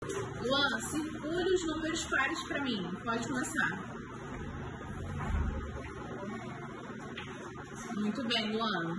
Luan, circule os números pares para mim. Pode começar. Muito bem, Luan.